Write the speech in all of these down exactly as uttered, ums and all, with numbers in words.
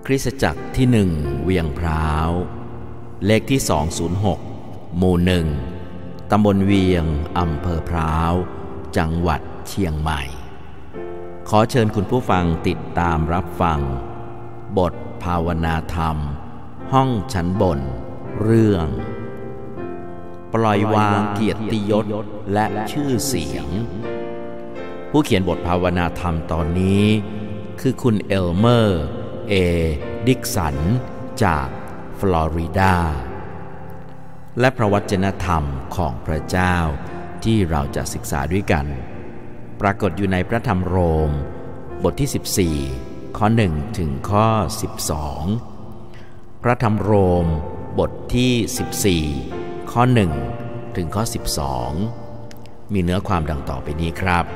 คริสตจักรที่หนึ่งเวียงพร้าวเลขที่สองศูนย์หกหมู่หนึ่งตำบลเวียงอำเภอพร้าวจังหวัดเชียงใหม่ขอเชิญคุณผู้ฟังติดตามรับฟังบทภาวนาธรรมห้องชั้นบนเรื่องปล่อยวางเกียรติยศและชื่อเสียงผู้เขียนบทภาวนาธรรมตอนนี้คือคุณเอลเมอร์เอดิกสันจากฟลอริดาและพระวจนะธรรมของพระเจ้าที่เราจะศึกษาด้วยกันปรากฏอยู่ในพระธรรมโรมบทที่สิบสี่ข้อหนึ่งถึงข้อสิบสองพระธรรมโรมบทที่สิบสี่ข้อหนึ่งถึงข้อสิบสองมีเนื้อความดังต่อไปนี้ครับ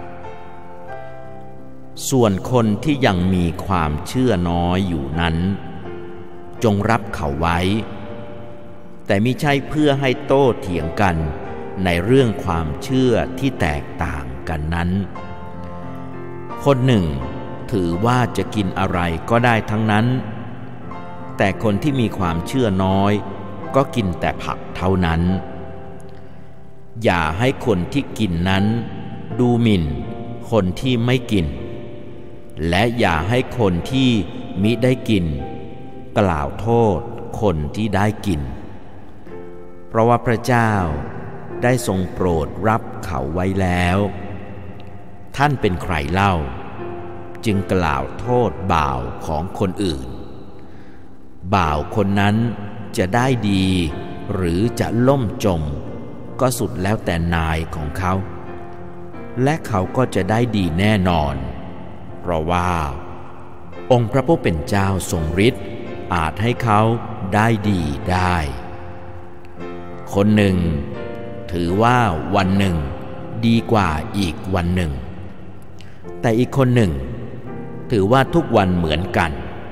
ส่วนคนที่ยังมีความเชื่อน้อยอยู่นั้นจงรับเขาไว้แต่มิใช่เพื่อให้โต้เถียงกันในเรื่องความเชื่อที่แตกต่างกันนั้นคนหนึ่งถือว่าจะกินอะไรก็ได้ทั้งนั้นแต่คนที่มีความเชื่อน้อยก็กินแต่ผักเท่านั้นอย่าให้คนที่กินนั้นดูหมิ่นคนที่ไม่กินและอย่าให้คนที่มิได้กินกล่าวโทษคนที่ได้กินเพราะว่าพระเจ้าได้ทรงโปรดรับเขาไว้แล้วท่านเป็นใครเล่าจึงกล่าวโทษบ่าวของคนอื่นบ่าวคนนั้นจะได้ดีหรือจะล่มจมก็สุดแล้วแต่นายของเขาและเขาก็จะได้ดีแน่นอนเพราะว่าองค์พระผู้เป็นเจ้าทรงฤทธิ์อาจให้เขาได้ดีได้คนหนึ่งถือว่าวันหนึ่งดีกว่าอีกวันหนึ่งแต่อีกคนหนึ่งถือว่าทุกวันเหมือนกัน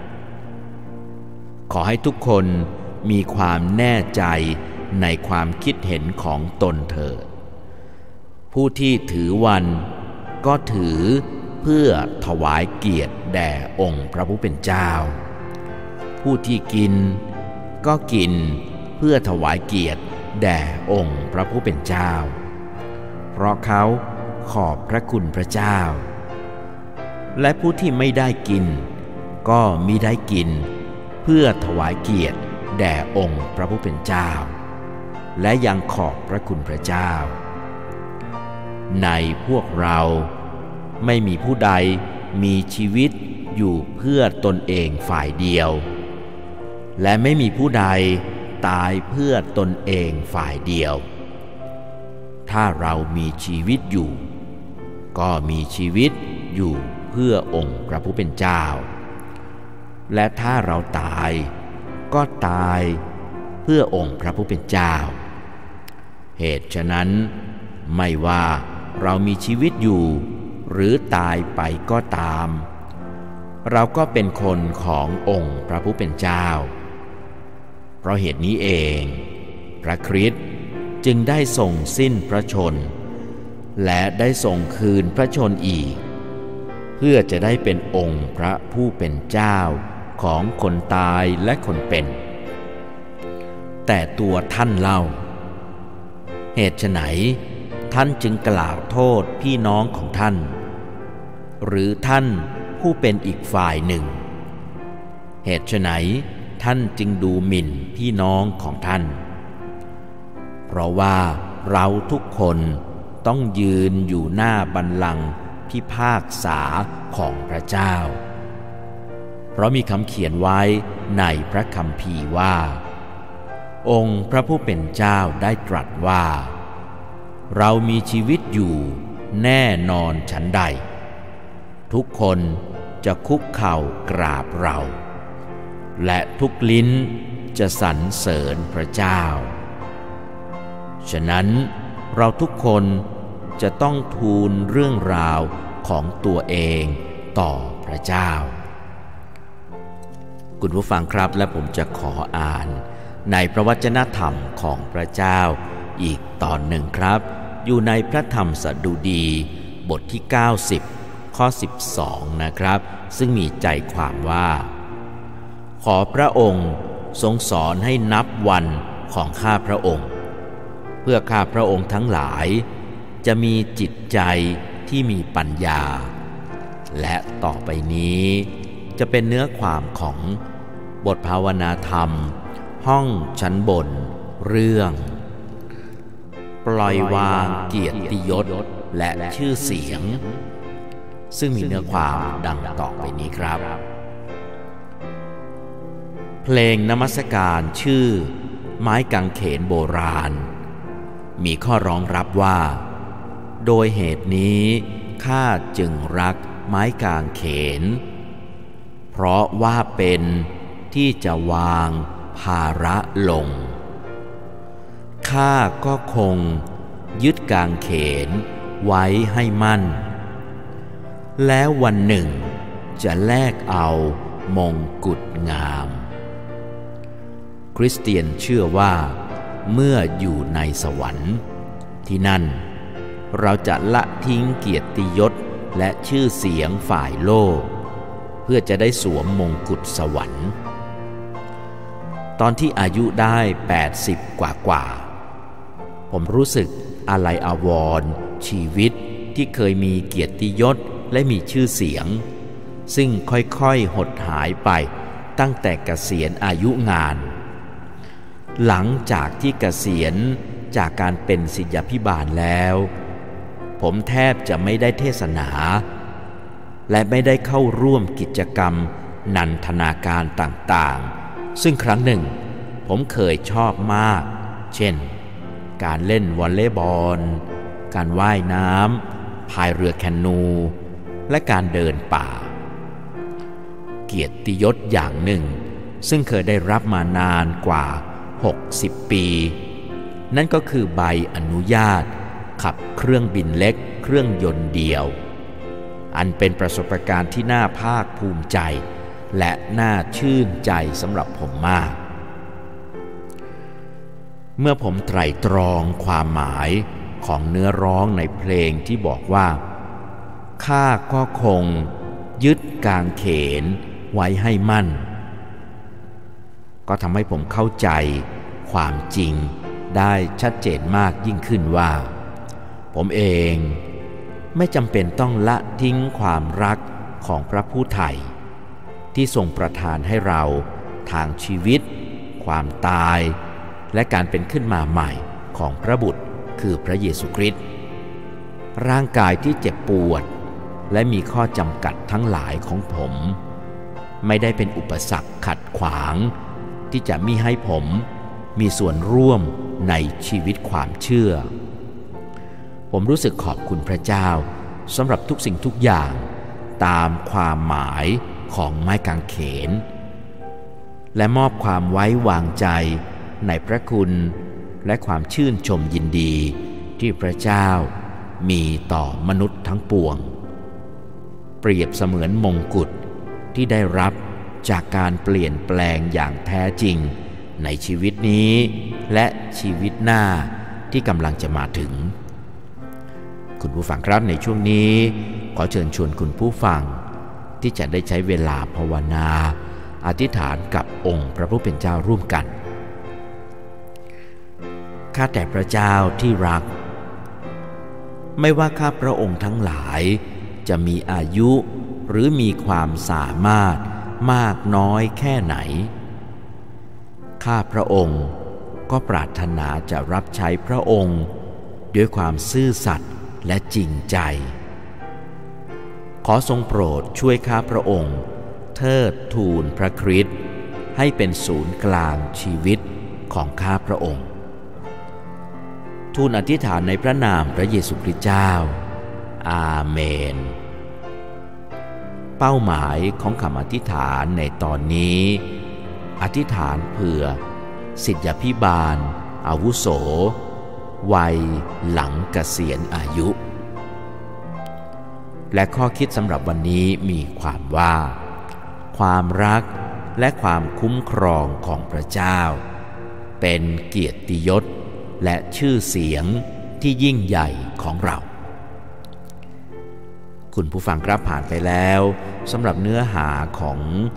ขอให้ทุกคนมีความแน่ใจในความคิดเห็นของตนเถิดผู้ที่ถือวันก็ถือเพื่อถวายเกียรติแด่องค์พระผู้เป็นเจ้าผู้ที่กินก็กินเพื่อถวายเกียรติแด่องค์พระผู้เป็นเจ้าเพราะเขาขอบพระคุณพระเจ้าและผู้ที่ไม่ได้กินก็มิได้กินเพื่อถวายเกียรติแด่องค์พระผู้เป็นเจ้าและยังขอบพระคุณพระเจ้าในพวกเราไม่มีผู้ใดมีชีวิตอยู่เพื่อตนเองฝ่ายเดียวและไม่มีผู้ใดตายเพื่อตนเองฝ่ายเดียวถ้าเรามีชีวิตอยู่ก็มีชีวิตอยู่เพื่อองค์พระผู้เป็นเจ้าและถ้าเราตายก็ตายเพื่อองค์พระผู้เป็นเจ้าเหตุฉะนั้นไม่ว่าเรามีชีวิตอยู่หรือตายไปก็ตามเราก็เป็นคนขององค์พระผู้เป็นเจ้าเพราะเหตุนี้เองพระคริสต์จึงได้ทรงสิ้นพระชนและได้ทรงคืนพระชนอีกเพื่อจะได้เป็นองค์พระผู้เป็นเจ้าของคนตายและคนเป็นแต่ตัวท่านเล่าเหตุไฉนท่านจึงกล่าวโทษพี่น้องของท่านหรือท่านผู้เป็นอีกฝ่ายหนึ่งเหตุไฉนท่านจึงดูหมิ่นพี่น้องของท่านเพราะว่าเราทุกคนต้องยืนอยู่หน้าบัลลังก์พิพากษาของพระเจ้าเพราะมีคำเขียนไว้ในพระคัมภีร์ว่าองค์พระผู้เป็นเจ้าได้ตรัสว่าเรามีชีวิตอยู่แน่นอนฉันใดทุกคนจะคุกเข่ากราบเราและทุกลิ้นจะสรรเสริญพระเจ้าฉะนั้นเราทุกคนจะต้องทูลเรื่องราวของตัวเองต่อพระเจ้าคุณผู้ฟังครับและผมจะขออ่านในพระวจนะธรรมของพระเจ้าอีกตอนหนึ่งครับอยู่ในพระธรรมสดุดีบทที่เก้าสิบข้อสิบสองนะครับซึ่งมีใจความว่าขอพระองค์ทรงสอนให้นับวันของข้าพระองค์เพื่อข้าพระองค์ทั้งหลายจะมีจิตใจที่มีปัญญาและต่อไปนี้จะเป็นเนื้อความของบทภาวนาธรรมห้องชั้นบนเรื่องปล่อยวางเกียรติยศและชื่อเสียงซึ่งมีเนื้อความดังต่อไปนี้ครับเพลงนมัสการชื่อไม้กางเขนโบราณมีข้อร้องรับว่าโดยเหตุนี้ข้าจึงรักไม้กางเขนเพราะว่าเป็นที่จะวางภาระลงข้าก็คงยึดกางเขนไว้ให้มั่นแล้ววันหนึ่งจะแลกเอามงกุฎงามคริสเตียนเชื่อว่าเมื่ออยู่ในสวรรค์ที่นั่นเราจะละทิ้งเกียรติยศและชื่อเสียงฝ่ายโลกเพื่อจะได้สวมมงกุฎสวรรค์ตอนที่อายุได้แปดสิบกว่ากว่าผมรู้สึกอาลัยอาวรณ์ชีวิตที่เคยมีเกียรติยศและมีชื่อเสียงซึ่งค่อยๆหดหายไปตั้งแต่เกษียณอายุงานหลังจากที่เกษียณจากการเป็นศิษยาภิบาลแล้วผมแทบจะไม่ได้เทศนาและไม่ได้เข้าร่วมกิจกรรมนันทนาการต่างๆซึ่งครั้งหนึ่งผมเคยชอบมากเช่นการเล่นวอลเลย์บอลการว่ายน้ำพายเรือแคนูและการเดินป่าเกียรติยศอย่างหนึ่งซึ่งเคยได้รับมานานกว่าหกสิบปีนั่นก็คือใบอนุญาตขับเครื่องบินเล็กเครื่องยนต์เดียวอันเป็นประสบการณ์ที่น่าภาคภูมิใจและน่าชื่นใจสำหรับผมมากเมื่อผมไตร่ตรองความหมายของเนื้อร้องในเพลงที่บอกว่าข้าก็คงยึดกางเขนไว้ให้มั่นก็ทำให้ผมเข้าใจความจริงได้ชัดเจนมากยิ่งขึ้นว่าผมเองไม่จำเป็นต้องละทิ้งความรักของพระผู้ไถ่ที่ทรงประทานให้เราทางชีวิตความตายและการเป็นขึ้นมาใหม่ของพระบุตรคือพระเยซูคริสต์ร่างกายที่เจ็บปวดและมีข้อจำกัดทั้งหลายของผมไม่ได้เป็นอุปสรรคขัดขวางที่จะมิให้ผมมีส่วนร่วมในชีวิตความเชื่อผมรู้สึกขอบคุณพระเจ้าสำหรับทุกสิ่งทุกอย่างตามความหมายของไม้กางเขนและมอบความไว้วางใจในพระคุณและความชื่นชมยินดีที่พระเจ้ามีต่อมนุษย์ทั้งปวงเปรียบเสมือนมงกุฎที่ได้รับจากการเปลี่ยนแปลงอย่างแท้จริงในชีวิตนี้และชีวิตหน้าที่กำลังจะมาถึงคุณผู้ฟังครับในช่วงนี้ขอเชิญชวนคุณผู้ฟังที่จะได้ใช้เวลาภาวนาอธิษฐานกับองค์พระผู้เป็นเจ้าร่วมกันข้าแต่พระเจ้าที่รักไม่ว่าข้าพระองค์ทั้งหลายจะมีอายุหรือมีความสามารถมากน้อยแค่ไหนข้าพระองค์ก็ปรารถนาจะรับใช้พระองค์ด้วยความซื่อสัตย์และจริงใจขอทรงโปรดช่วยข้าพระองค์เทิดทูนพระคริสต์ให้เป็นศูนย์กลางชีวิตของข้าพระองค์ทูลอธิษฐานในพระนามพระเยซูคริสต์เจ้าอาเมนเป้าหมายของคำอธิษฐานในตอนนี้อธิษฐานเผื่อศิษยาภิบาลอาวุโสวัยหลังเกษียณอายุและข้อคิดสำหรับวันนี้มีความว่าความรักและความคุ้มครองของพระเจ้าเป็นเกียรติยศและชื่อเสียงที่ยิ่งใหญ่ของเราคุณผู้ฟังครับผ่านไปแล้วสำหรับเนื้อหาของ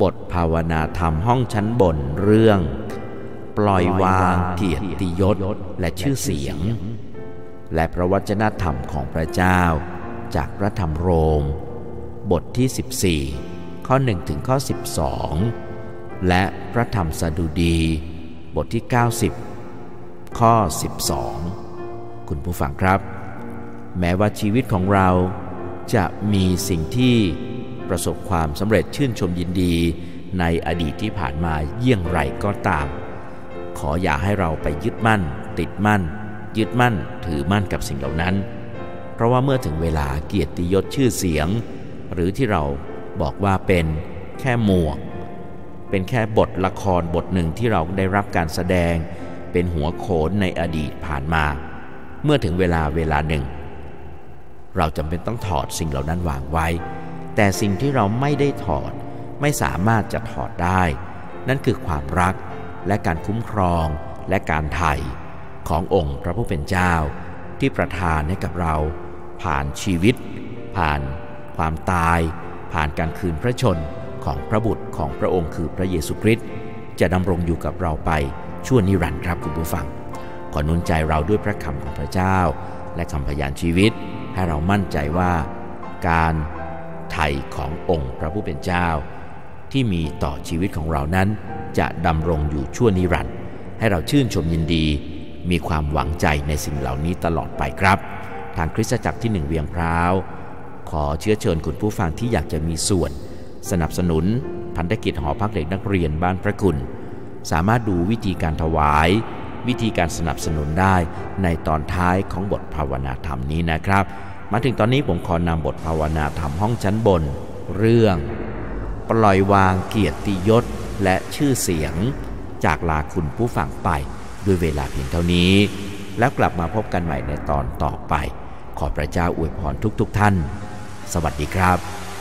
บทภาวนาธรรมห้องชั้นบนเรื่องปล่อยวางเกียรติยศและชื่อเสียงและพระวจนะธรรมของพระเจ้าจากพระธรรมโรมบทที่สิบสี่ข้อหนึ่งถึงข้อสิบสองและพระธรรมสดุดีบทที่เก้าสิบข้อสิบสองคุณผู้ฟังครับแม้ว่าชีวิตของเราจะมีสิ่งที่ประสบความสำเร็จชื่นชมยินดีในอดีตที่ผ่านมาเยี่ยงไรก็ตามขออย่าให้เราไปยึดมั่นติดมั่นยึดมั่นถือมั่นกับสิ่งเหล่านั้นเพราะว่าเมื่อถึงเวลาเกียรติยศชื่อเสียงหรือที่เราบอกว่าเป็นแค่หมวกเป็นแค่บทละครบทหนึ่งที่เราได้รับการแสดงเป็นหัวโขนในอดีตผ่านมาเมื่อถึงเวลาเวลาหนึ่งเราจำเป็นต้องถอดสิ่งเหล่านั้นวางไว้แต่สิ่งที่เราไม่ได้ถอดไม่สามารถจะถอดได้นั่นคือความรักและการคุ้มครองและการไถ่ขององค์พระผู้เป็นเจ้าที่ประทานให้กับเราผ่านชีวิตผ่านความตายผ่านการคืนพระชนของพระบุตรของพระองค์คือพระเยซูคริสต์จะดำรงอยู่กับเราไปชั่วนิรันดร์ครับคุณผู้ฟังขอหนุนใจเราด้วยพระคำของพระเจ้าและคำพยานชีวิตให้เรามั่นใจว่าการไถ่ขององค์พระผู้เป็นเจ้าที่มีต่อชีวิตของเรานั้นจะดำรงอยู่ชั่วนิรันดร์ให้เราชื่นชมยินดีมีความหวังใจในสิ่งเหล่านี้ตลอดไปครับทางคริสตจักรที่หนึ่งเวียงพร้าวขอเชื้อเชิญคุณผู้ฟังที่อยากจะมีส่วนสนับสนุนพันธกิจหอพักเด็กนักเรียนบ้านพระคุณสามารถดูวิธีการถวายวิธีการสนับสนุนได้ในตอนท้ายของบทภาวนาธรรมนี้นะครับมาถึงตอนนี้ผมขอนำบทภาวนาธรรมห้องชั้นบนเรื่องปล่อยวางเกียรติยศและชื่อเสียงจากลาคุณผู้ฟังไปด้วยเวลาเพียงเท่านี้แล้วกลับมาพบกันใหม่ในตอนต่อไปขอพระเจ้าอวยพรทุกๆท่านสวัสดีครับ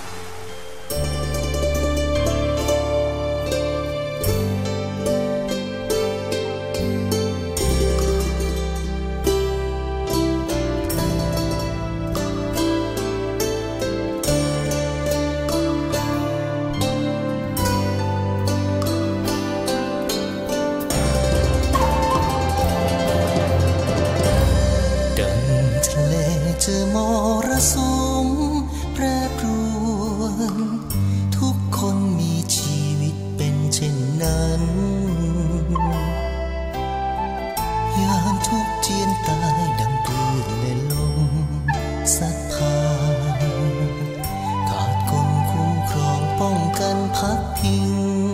เจอมรสุมแปรปรวนทุกคนมีชีวิตเป็นเช่นนั้นยามทุกเจียนตายดังคลื่นและลมซัดพาขาดคนคุ้มครองป้องกันพักพิง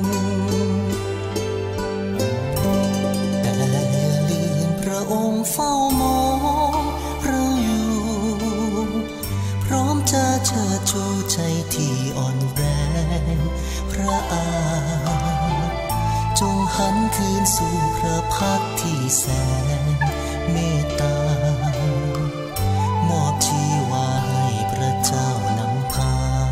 แต่อย่าลืมพระองค์เฝ้ามองพร้อมจะเชิดชูใจที่อ่อนแรงพระอาจงหันคืนสู่พระพักที่แสนเมตตามอบชีวาให้พระเจ้านำพา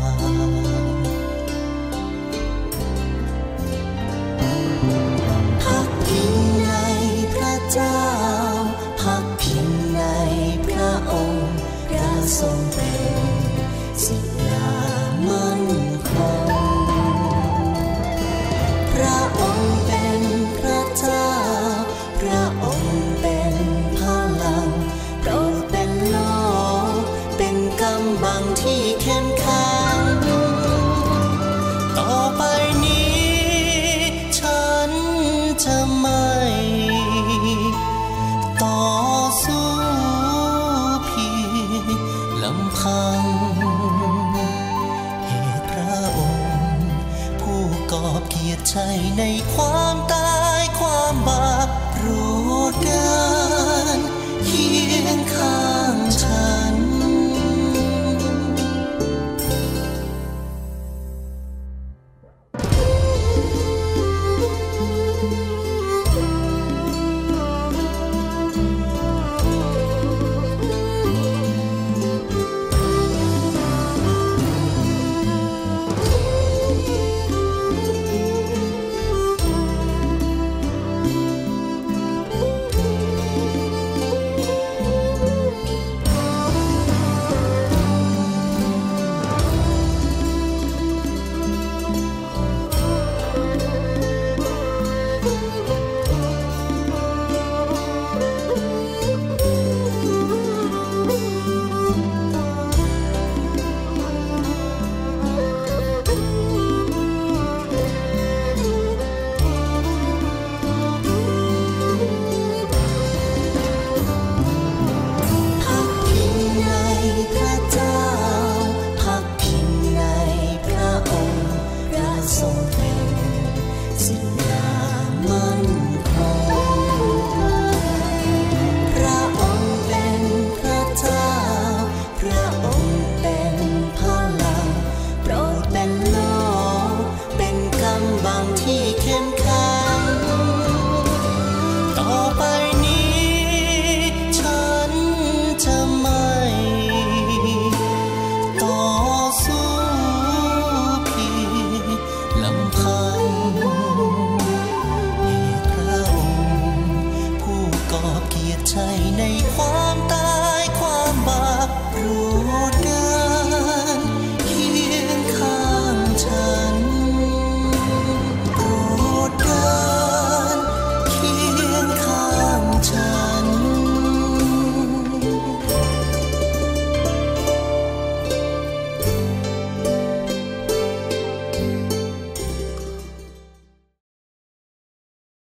พักพิงในพระเจ้าพักพิงในพระองค์พระทรงเป็นศิลามั่นคงพระองค์เป็นพระเจ้าพระองค์เป็นพลังโปรดเป็นโลเป็นกำบังที่เข้มแข็งต่อไปนี้ฉันจะไม่ต่อสู้เพียงลำพังเหตุพระองค์ผู้กอบเกียรติชัยในความตายความบาปโปรดเกล้า